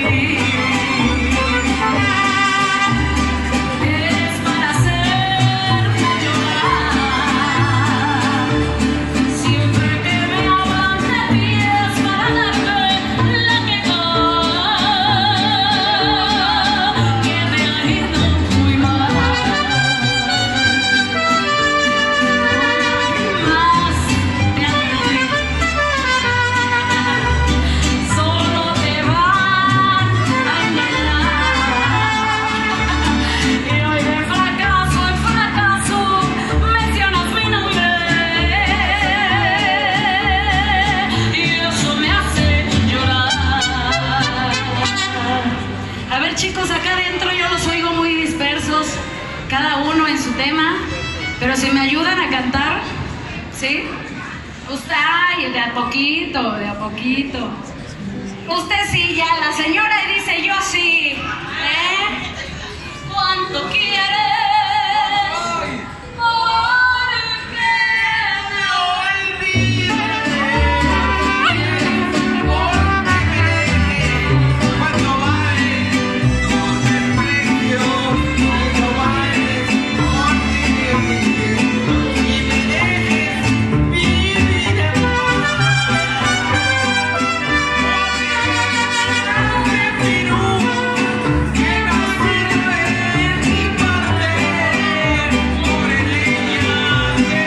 cada uno en su tema, pero si me ayudan a cantar, ¿sí? Usted, ay, de a poquito, de a poquito. Usted sí ya la